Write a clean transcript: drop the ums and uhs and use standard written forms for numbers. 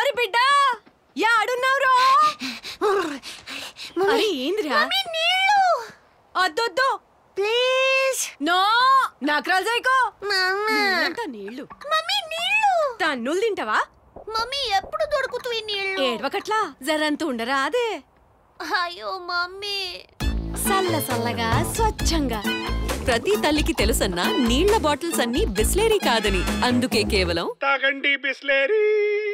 బంగారు బిడ్డ యాడున్నావురో? అరే ఏందిరా? అద్దొద్దు ప్లీజ్. నో నకరాలు చేయకో. నీళ్లు తన్నులు తింటావా? మమ్మీ ఎప్పుడు దొరుకుతాయి నీళ్లు? ఏడవకట్లా జరంత ఉండరా అదే. అయ్యో మమ్మీ. సల్ల సల్లగా స్వచ్ఛంగా. ప్రతి తల్లికి తెలుసన్నా నీళ్ల బాటిల్స్ అన్ని బిస్లేరీ కాదని. అందుకే కేవలం తాగండి బిస్లేరీ.